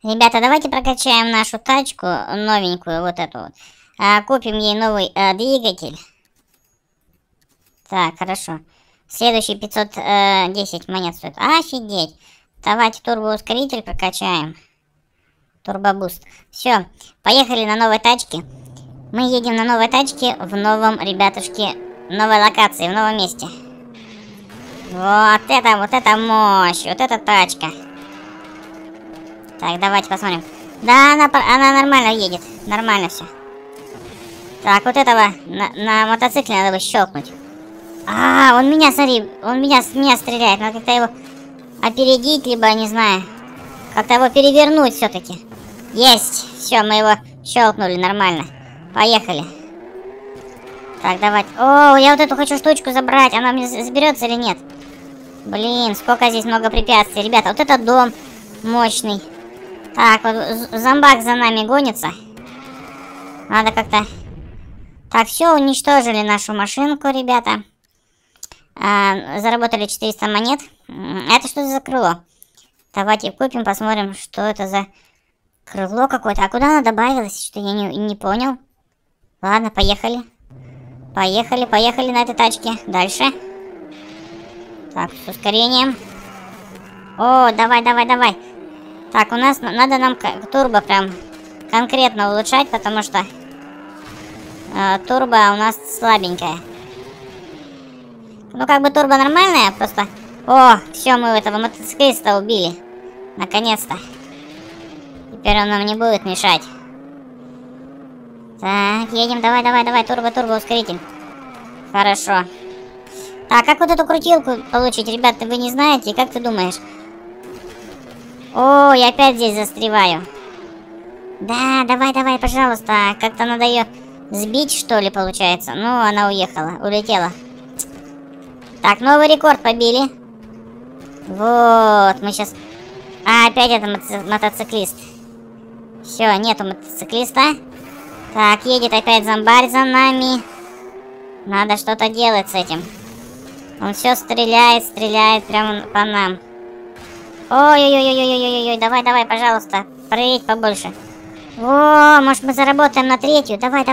Ребята, давайте прокачаем нашу тачку, новенькую, вот эту вот. Купим ей новый двигатель. Так, хорошо. Следующий 510 монет стоит. Офигеть. Давайте турбоускоритель прокачаем. Турбобуст. Все, поехали на новой тачке. Мы едем на новой тачке в новом, ребятушки, новой локации, в новом месте. Вот это мощь, вот эта тачка. Так, давайте посмотрим. Да, она нормально едет, нормально все. Так, вот этого на мотоцикле надо бы щелкнуть. Он меня, смотри, он меня стреляет. Надо как-то его опередить, либо, не знаю, как-то его перевернуть все-таки. Есть! Все, мы его щелкнули нормально. Поехали. Так, давайте. О, я вот эту хочу штучку забрать. Она мне заберется или нет? Блин, сколько здесь много препятствий. Ребята, вот этот дом мощный. Так, вот зомбак за нами гонится. Надо как-то... Так, все, уничтожили нашу машинку, ребята. Заработали 400 монет. Это что за крыло? Давайте купим, посмотрим, что это за крыло какое-то. А куда оно добавилось? Что я не понял. Ладно, поехали. Поехали на этой тачке. Дальше. Так, с ускорением. О, давай. Так, у нас надо нам турбо прям конкретно улучшать, потому что турбо у нас слабенькая. Ну, как бы турбо нормальная, просто... О, все, мы этого мотоциклиста убили. Наконец-то. Теперь он нам не будет мешать. Так, едем, давай, турбо, ускоритель. Хорошо. Так, как вот эту крутилку получить, ребята, вы не знаете? Как ты думаешь? О, я опять здесь застреваю. Да, давай, пожалуйста. Как-то надо ее сбить, что ли, получается. Ну, она улетела. Так, новый рекорд побили. Вот, мы сейчас... опять это мотоциклист. Все, нету мотоциклиста. Так, едет опять зомбарь за нами. Надо что-то делать с этим. Он все стреляет прямо по нам. Ой-ой-ой-ой-ой-ой-ой, давай, пожалуйста, проедь побольше. О, может мы заработаем на третью? Давай.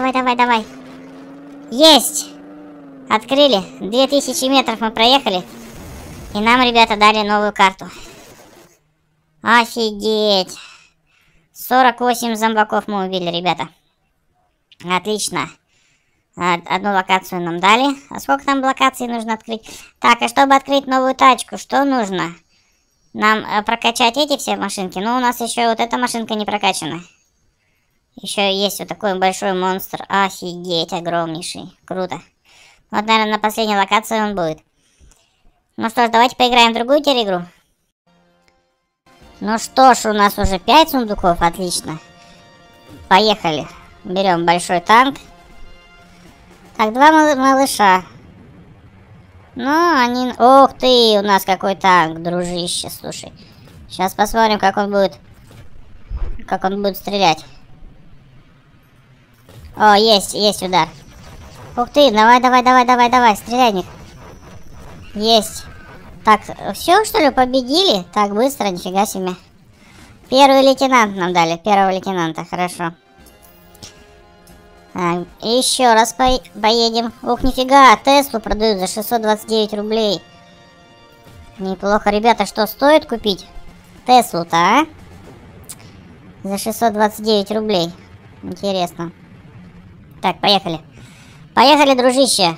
Есть! Открыли. 2000 метров мы проехали. И нам, ребята, дали новую карту. Офигеть! 48 зомбаков мы убили, ребята. Отлично. Одну локацию нам дали. А сколько там локаций нужно открыть? Так, а чтобы открыть новую тачку, что нужно? Нам прокачать эти все машинки. Но у нас еще вот эта машинка не прокачана. Еще есть вот такой большой монстр. Офигеть, огромнейший. Круто. Вот, наверное, на последней локации он будет. Ну что ж, давайте поиграем в другую теперь игру. Ну что ж, у нас уже 5 сундуков. Отлично. Поехали. Берем большой танк. Так, 2 малыша. Ну, они... Ух ты, у нас какой танк, дружище, слушай. Сейчас посмотрим, как он будет стрелять. О, есть удар. Ух ты, давай, стреляй в них. Есть. Так, все, что ли, победили? Так, быстро, нифига себе. Первый лейтенант нам дали, первого лейтенанта, хорошо. Еще раз поедем. Ух, нифига, Теслу продают за 629 рублей. Неплохо, ребята, что стоит купить Теслу-то, а? За 629 рублей. Интересно. Так, поехали. Поехали, дружище.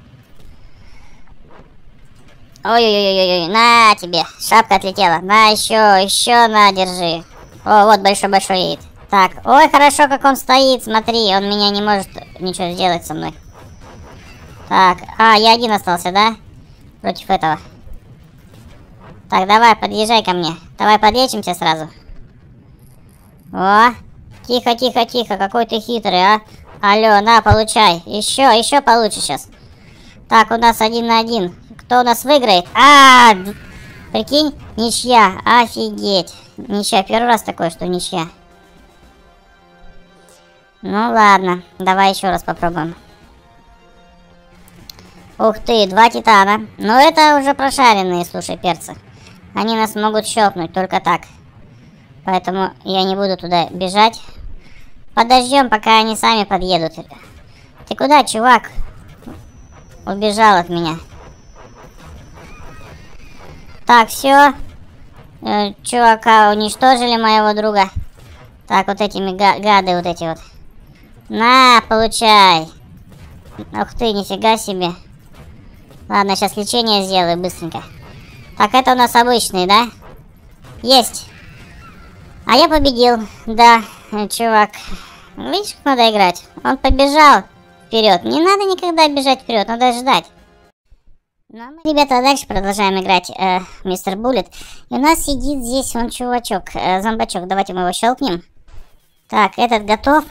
Ой-ой-ой-ой, на тебе. Шапка отлетела. На, еще, на, держи. О, вот большой едет. Так, ой, хорошо, как он стоит, смотри, он меня не может ничего сделать со мной. Так, я один остался, да? Против этого. Так, давай, подъезжай ко мне. Давай подлечимся сразу. О, тихо, какой ты хитрый, а? Алло, на, получай. Еще получше сейчас. Так, у нас 1 на 1. Кто у нас выиграет? Прикинь, ничья, офигеть. Ничья, первый раз такое, что ничья. Ну ладно, давай еще раз попробуем. Ух ты, 2 титана. Но это уже прошаренные, слушай, перцы. Они нас могут щелкнуть только так. Поэтому я не буду туда бежать. Подождем, пока они сами подъедут. Ты куда, чувак? Убежал от меня. Так, все. Чувака уничтожили, моего друга. Так, вот этими гады вот эти вот. На, получай. Ух ты, нифига себе. Ладно, сейчас лечение сделаю быстренько. Так, это у нас обычный, да? Есть. А я победил. Да, чувак. Видишь, как надо играть? Он побежал вперед. Не надо никогда бежать вперед, надо ждать. Ну, а мы, ребята, дальше продолжаем играть Мистер Буллет. И у нас сидит здесь он чувачок, зомбачок. Давайте мы его щелкнем. Так, этот готов.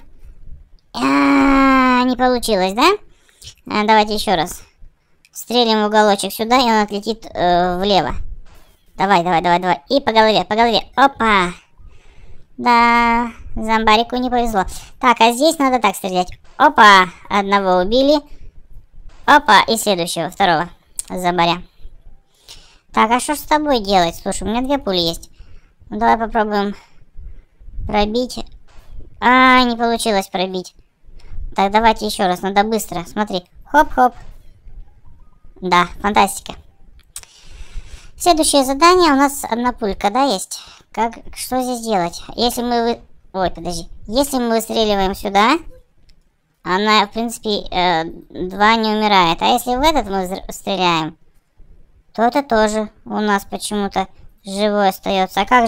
Не получилось, да? Давайте еще раз. Стрелим в уголочек сюда, и он отлетит влево. Давай. И по голове. Опа. Да, зомбарику не повезло. Так, а здесь надо так стрелять. Опа, одного убили. Опа, и следующего, второго зомбаря. Так, а что с тобой делать? Слушай, у меня 2 пули есть. Ну, давай попробуем пробить. Не получилось пробить. Так, давайте еще раз, надо быстро. Смотри, хоп-хоп. Да, фантастика. Следующее задание у нас 1 пулька, да, есть? Что здесь делать? Если мы... Ой, подожди. Если мы выстреливаем сюда, она, в принципе, 2 не умирает. А если в этот мы стреляем, то это тоже у нас почему-то живой остается. А как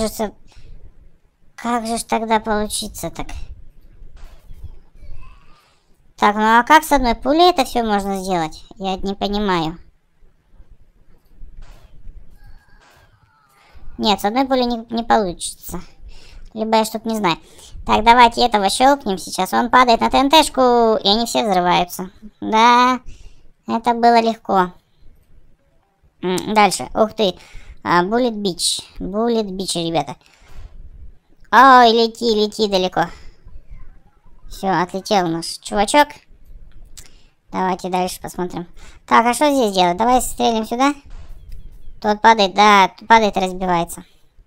же ж тогда получится так? Так, ну а как с 1 пулей это все можно сделать? Я не понимаю. Нет, с 1 пулей не получится. Либо я что-то не знаю. Так, давайте этого щелкнем сейчас. Он падает на ТНТшку, и они все взрываются. Да, это было легко. Дальше. Ух ты. Буллет Бич. Буллет Бич, ребята. Ой, лети далеко. Все, отлетел наш чувачок. Давайте дальше посмотрим. Так, а что здесь делать? Давай стрелим сюда. Тот падает, да, падает и разбивается.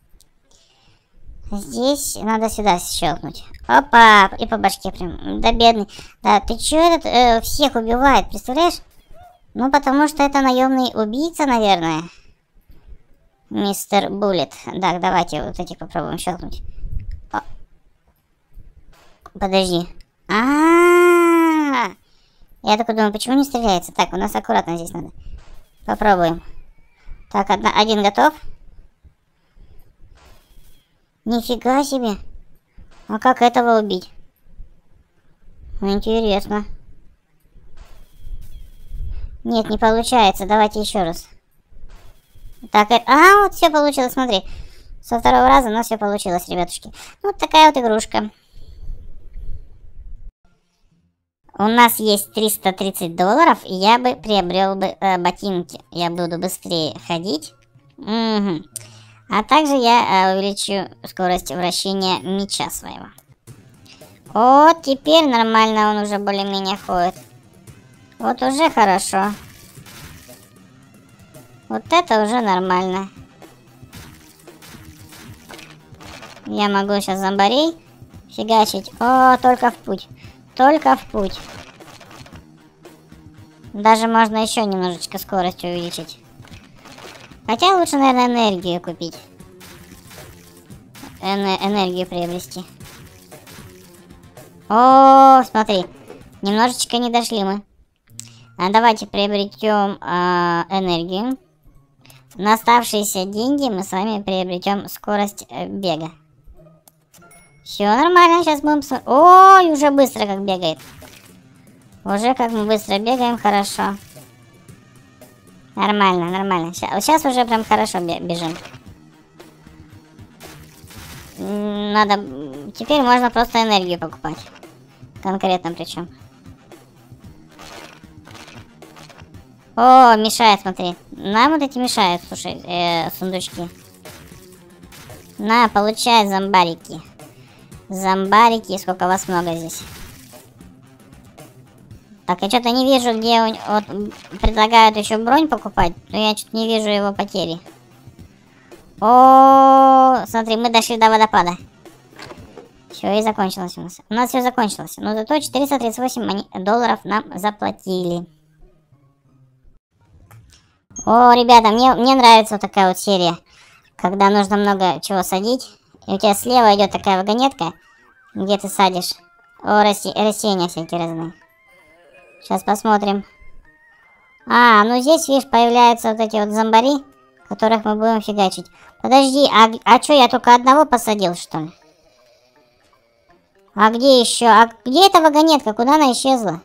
Здесь надо сюда щелкнуть. Опа, и по башке прям. Да, бедный. Да, ты чё этот всех убивает, представляешь? Ну, потому что это наемный убийца, наверное. Мистер Буллет. Так, давайте вот этих попробуем щелкнуть. Подожди. Я такой думаю, почему не стреляется? Так, у нас аккуратно здесь надо. Попробуем. Так, один готов. Нифига себе. А как этого убить? Интересно. Нет, не получается. Давайте еще раз. Так, вот все получилось, смотри. Со 2-го раза у нас все получилось, ребятушки. Вот такая вот игрушка. У нас есть $330, и я бы приобрел бы ботинки. Я буду быстрее ходить. Угу. А также я увеличу скорость вращения меча своего. Вот, теперь нормально он уже более-менее ходит. Вот уже хорошо. Вот это уже нормально. Я могу сейчас зомбарей фигачить. О, только в путь. Только в путь. Даже можно еще немножечко скорость увеличить. Хотя лучше, наверное, энергию купить. Энергию приобрести. О, смотри. Немножечко не дошли мы. Давайте приобретем энергию. На оставшиеся деньги мы с вами приобретем скорость бега. Все нормально, сейчас будем... Ой, уже быстро как бегает. Уже как мы быстро бегаем, хорошо. Нормально, нормально. Сейчас уже прям хорошо бежим. Надо... Теперь можно просто энергию покупать. Конкретно причем. О, мешает, смотри. Нам вот эти мешают, слушай, сундучки. На, получай зомбарики. Зомбарики, сколько вас много здесь. Так, я что-то не вижу, где вот предлагают еще бронь покупать, но я что-то не вижу его потери. О, смотри, мы дошли до водопада. Все, и закончилось у нас. У нас все закончилось. Но зато 438 долларов нам заплатили. О, ребята, мне нравится вот такая вот серия. Когда нужно много чего садить. И у тебя слева идет такая вагонетка, где ты садишь. О, растения всякие разные. Сейчас посмотрим. А, ну здесь, видишь, появляются вот эти вот зомбари, которых мы будем фигачить. Подожди, а что, я только одного посадил, что ли? А где еще? А где эта вагонетка? Куда она исчезла?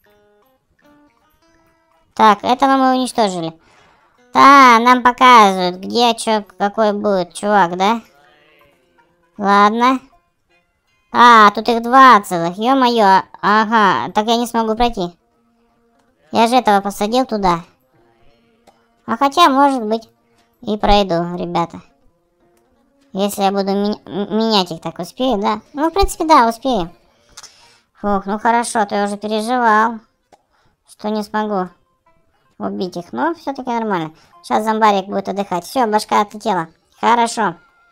Так, этого мы уничтожили. Да, нам показывают, где что, какой будет чувак, да? Ладно. А, тут их 2 целых, ё-моё. Ага, так я не смогу пройти. Я же этого посадил туда. А хотя, может быть, и пройду, ребята. Если я буду менять их, так успею, да? Ну, в принципе, да, успею. Фух, ну хорошо, ты уже переживал, что не смогу убить их. Но все-таки нормально. Сейчас зомбарик будет отдыхать. Все, башка отлетела. Хорошо.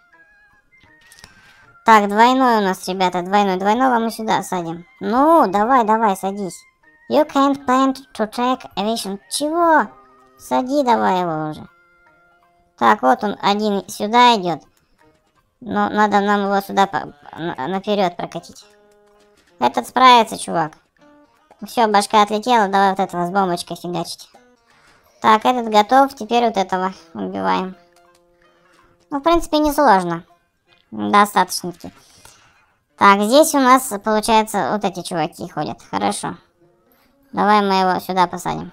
Так, двойной у нас, ребята, двойной. Двойного мы сюда садим. Ну, давай, садись. You can't plant to take aviation. Чего? Сади давай его уже. Так, вот он один сюда идет. Но надо нам его сюда наперед прокатить. Этот справится, чувак. Все, башка отлетела. Давай вот этого с бомбочкой фигачить. Так, этот готов. Теперь вот этого убиваем. Ну, в принципе, несложно. Достаточно. Так, здесь у нас, получается, вот эти чуваки ходят. Хорошо. Давай мы его сюда посадим.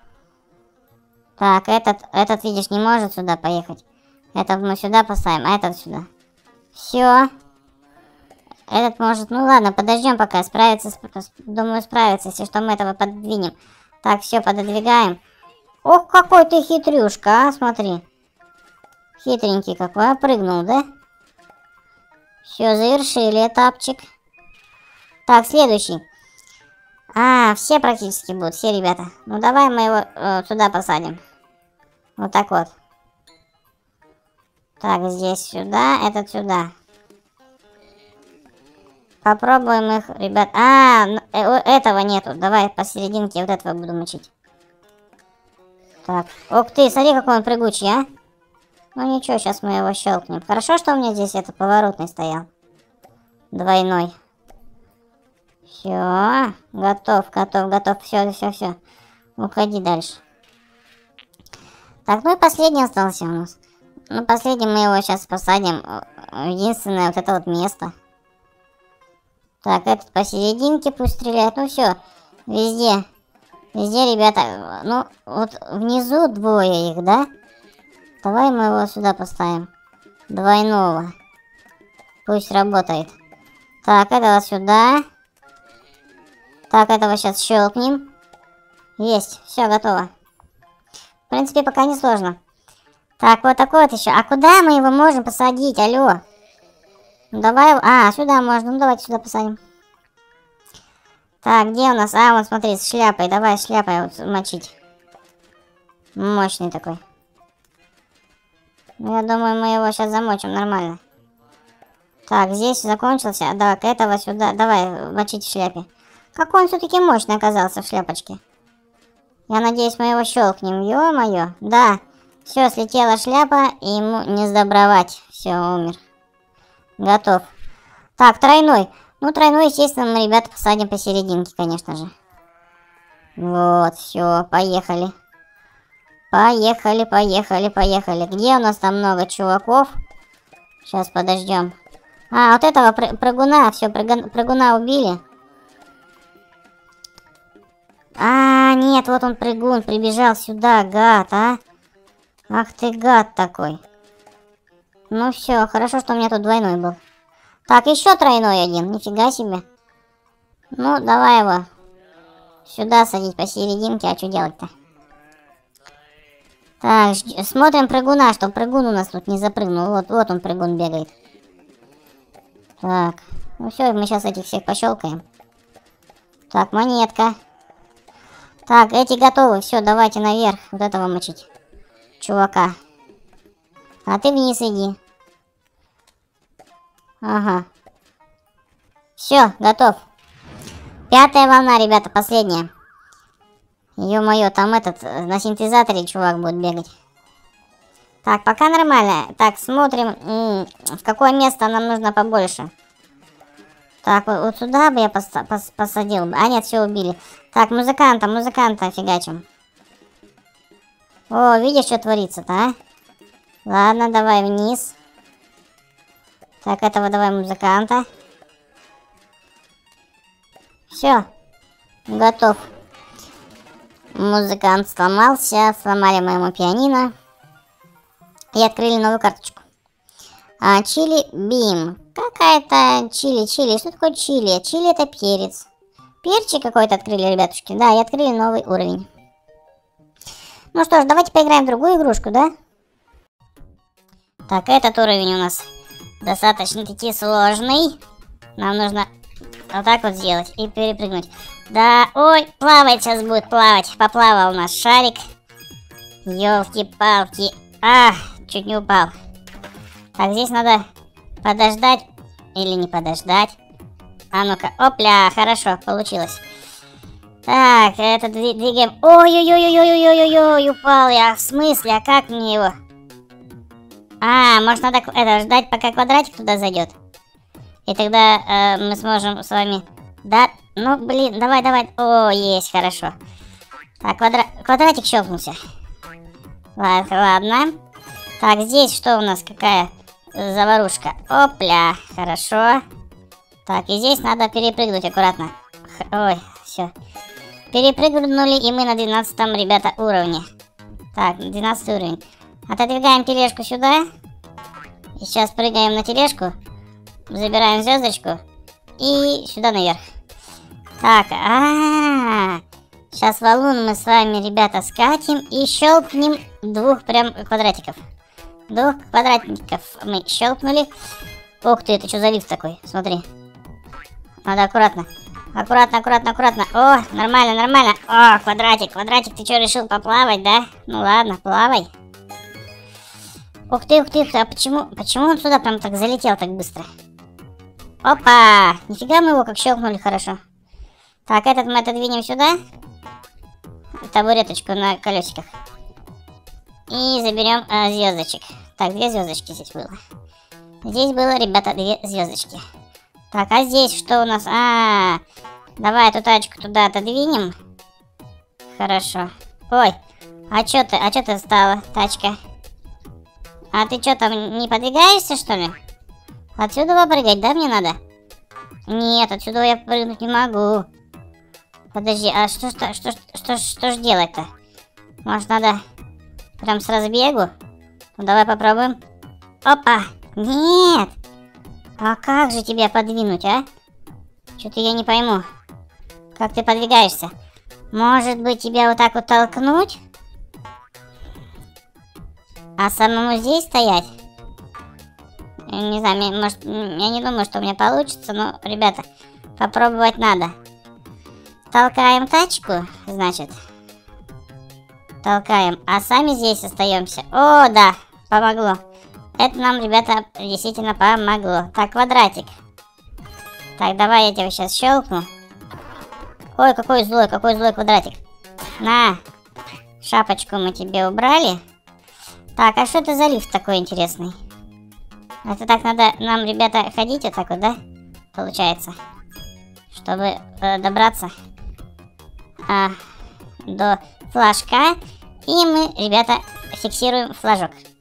Так, этот, видишь, не может сюда поехать. Этот мы сюда поставим, а этот сюда. Все. Этот может... Ну ладно, подождем пока. Справится, думаю, справится. Если что, мы этого пододвинем. Так, все, пододвигаем. Ох, какой ты хитрюшка, а, смотри. Хитренький какой, опрыгнул, да? Все, завершили этапчик. Так, следующий. А, все практически будут, все ребята. Ну, давай мы его сюда посадим. Вот так вот. Так, здесь сюда, этот сюда. Попробуем их, ребят. А, этого нету. Давай посерединке вот этого буду мочить. Так, ух ты, смотри, какой он прыгучий, а. Ну ничего, сейчас мы его щелкнем. Хорошо, что у меня здесь это поворотный стоял. Двойной. Все, готов. Все. Уходи дальше. Так, ну и последний остался у нас. Ну, последний мы его сейчас посадим в единственное вот это вот место. Так, этот посерединке пусть стреляет. Ну все, везде, ребята. Ну, вот внизу двое их, да? Давай мы его сюда поставим. Двойного. Пусть работает. Так, этого сюда. Так, этого сейчас щелкнем. Есть, все, готово. В принципе, пока не сложно. Так, вот такой вот еще. А куда мы его можем посадить? Алло. Ну, давай... А, сюда можно. Ну, давайте сюда посадим. Так, где у нас? А, вот смотри, с шляпой. Давай шляпой вот мочить. Мощный такой. Я думаю, мы его сейчас замочим нормально. Так, здесь закончился. Так, этого сюда. Давай мочить в шляпе. Какой он все-таки мощный оказался в шляпочке. Я надеюсь, мы его щелкнем. Ё-моё. Да. Все, слетела шляпа, и ему не сдобровать. Все, умер. Готов. Так, тройной. Ну, тройной, естественно, мы, ребята, посадим посерединке, конечно же. Вот, все, поехали. Поехали. Где у нас там много чуваков? Сейчас подождем. А, вот этого прыгуна, все, прыгуна убили. А, нет, вот он прыгун, прибежал сюда, гад, а. Ах ты гад такой. Ну все, хорошо, что у меня тут двойной был. Так, еще тройной один, нифига себе. Ну, давай его сюда садить посерединке, а что делать-то? Так, смотрим прыгуна, чтобы прыгун у нас тут не запрыгнул. Вот он прыгун бегает. Так, ну все, мы сейчас этих всех пощелкаем. Так, монетка. Так, эти готовы, все, давайте наверх вот этого мочить. Чувака. А ты вниз иди. Ага. Все, готов. 5-я волна, ребята, последняя. Ё-моё, там этот, на синтезаторе чувак будет бегать. Так, пока нормально. Так, смотрим, в какое место нам нужно побольше. Так, вот сюда бы я посадил бы. А нет, все убили. Так, музыканта фигачим. О, видишь, что творится-то, а? Ладно, давай вниз. Так, этого давай музыканта. Все, готов. Музыкант сломался, сломали моему пианино. И открыли новую карточку. Чили бим. Какая-то чили. Что такое чили? Чили это перец. Перчик какой-то открыли, ребятушки. Да, и открыли новый уровень. Ну что ж, давайте поиграем в другую игрушку, да? Так, этот уровень у нас достаточно-таки сложный. Нам нужно вот так вот сделать и перепрыгнуть. Да, ой, плавать сейчас будет, плавать. Поплавал наш шарик. Ёлки-палки. Чуть не упал. Так, здесь надо подождать или не подождать. А ну-ка, опля, хорошо, получилось. Так, это двигаем. Ой-ой-ой-ой-ой-ой-ой-ой, упал я. В смысле, а как мне его? Может надо ждать, пока квадратик туда зайдет. И тогда мы сможем с вами... Да, ну блин, давай. О, есть, хорошо. Так, квадратик щелкнулся. Ладно. Так, здесь что у нас? Какая заварушка? Опля, хорошо. Так, и здесь надо перепрыгнуть аккуратно. Ой, все. Перепрыгнули, и мы на 12-м, ребята, уровне. Так, 12 уровень. Отодвигаем тележку сюда. И сейчас прыгаем на тележку. Забираем звездочку. И сюда наверх. Так, сейчас валун мы с вами, ребята, скатим и щелкнем двух прям квадратиков. Двух квадратиков мы щелкнули. Ух ты, это что за лифт такой? Смотри. Надо аккуратно. Аккуратно. О, нормально. О, квадратик, ты что, решил поплавать, да? Ну ладно, плавай. Ух ты, а почему он сюда прям так залетел так быстро? Опа! Нифига мы его как щелкнули хорошо. Так, этот мы отодвинем сюда. Табуреточку на колесиках. И заберем звездочек. Так, 2 звездочки здесь было. Здесь было, ребята, 2 звездочки. Так, а здесь что у нас? Давай эту тачку туда отодвинем. Хорошо. Ой, а чё ты встала, тачка? А ты что, там не подвигаешься, что ли? Отсюда попрыгать, да, мне надо? Нет, отсюда я прыгнуть не могу. Подожди, а что ж делать-то? Может, надо прям с разбегу? Ну, давай попробуем. Опа! Нет! А как же тебя подвинуть, а? Что-то я не пойму. Как ты подвигаешься? Может быть, тебя вот так вот толкнуть? А самому здесь стоять? Не знаю, может, я не думаю, что у меня получится, но, ребята, попробовать надо. Толкаем тачку, значит. Толкаем, а сами здесь остаемся. О, да, помогло. Это нам, ребята, действительно помогло. Так, квадратик. Так, давай я тебя сейчас щелкну. Ой, какой злой квадратик. На, шапочку мы тебе убрали. Так, а что это за лифт такой интересный? Это так надо нам, ребята, ходить вот так вот, да? Получается. Чтобы добраться до флажка. И мы, ребята, фиксируем флажок.